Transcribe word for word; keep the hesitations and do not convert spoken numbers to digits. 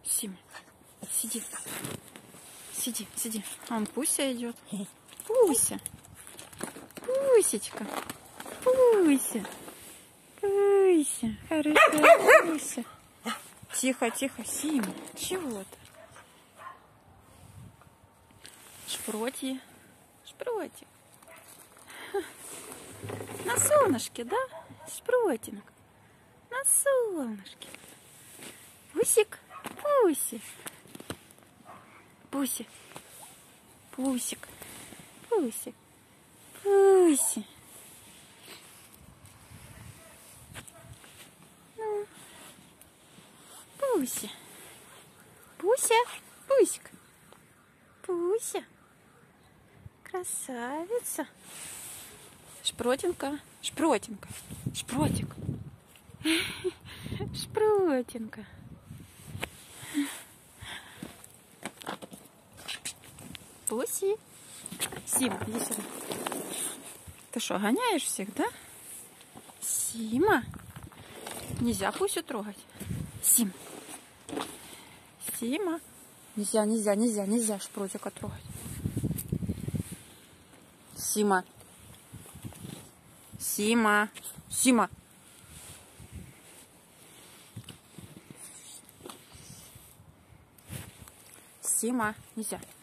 Сима, сиди. Сиди, сиди. Вон Пуся идет. Пуся. Пусечка. Пуся. Пуся. Хорошая Пуся. Тихо, тихо. Сима, чего-то. Шпроти. Шпротик. На солнышке, да? Шпротинок. На солнышке. Пусик. Пусик. Пусик. Пусик. Пусик. Пуси. Ну. Пуся. Пуся. Пусик. Пуся. Красавица. Шпротинка. Шпротинка. Шпротик. Шпротинка. Пуси. Сима, иди сюда. Ты что, гоняешь всех, да? Сима. Нельзя Пусю трогать. Сим. Сима. Нельзя, нельзя, нельзя, нельзя Шпротика трогать. Сима. Сима. Сима. Сима. Нельзя.